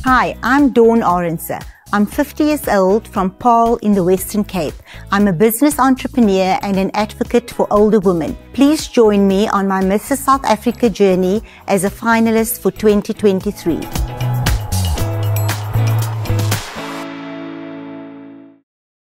Hi, I'm Dawn Arendse. I'm 50 years old from Paarl in the Western Cape. I'm a business entrepreneur and an advocate for older women. Please join me on my Mrs. South Africa journey as a finalist for 2023.